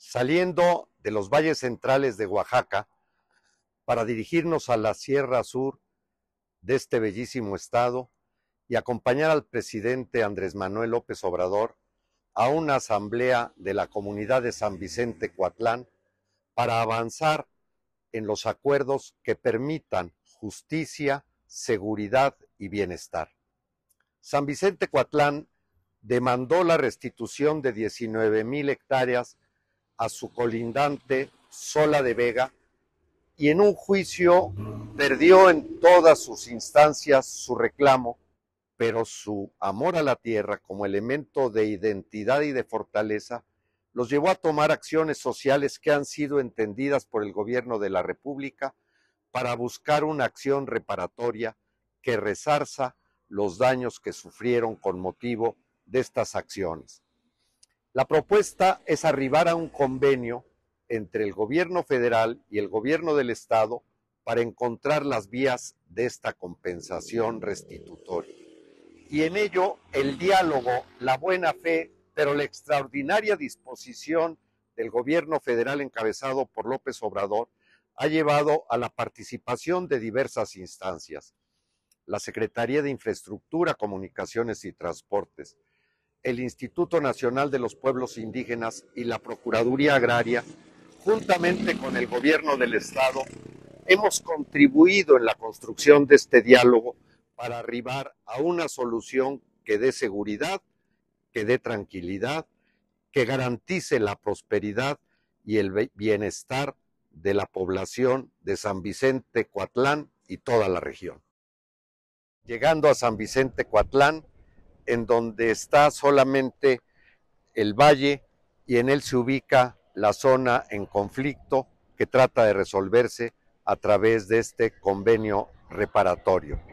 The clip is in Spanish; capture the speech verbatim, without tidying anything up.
Saliendo de los valles centrales de Oaxaca para dirigirnos a la Sierra Sur de este bellísimo estado y acompañar al presidente Andrés Manuel López Obrador a una asamblea de la comunidad de San Vicente Coatlán para avanzar en los acuerdos que permitan justicia, seguridad y bienestar. San Vicente Coatlán demandó la restitución de diecinueve mil hectáreas a su colindante Sola de Vega y en un juicio perdió en todas sus instancias su reclamo, pero su amor a la tierra como elemento de identidad y de fortaleza los llevó a tomar acciones sociales que han sido entendidas por el gobierno de la República para buscar una acción reparatoria que resarza los daños que sufrieron con motivo de estas acciones. La propuesta es arribar a un convenio entre el gobierno federal y el gobierno del estado para encontrar las vías de esta compensación restitutoria. Y en ello el diálogo, la buena fe, pero la extraordinaria disposición del gobierno federal encabezado por López Obrador ha llevado a la participación de diversas instancias. La Secretaría de Infraestructura, Comunicaciones y Transportes, el Instituto Nacional de los Pueblos Indígenas y la Procuraduría Agraria, juntamente con el gobierno del estado, hemos contribuido en la construcción de este diálogo para arribar a una solución que dé seguridad, que dé tranquilidad, que garantice la prosperidad y el bienestar de la población de San Vicente Coatlán y toda la región. Llegando a San Vicente Coatlán, en donde está solamente el valle y en él se ubica la zona en conflicto que trata de resolverse a través de este convenio reparatorio.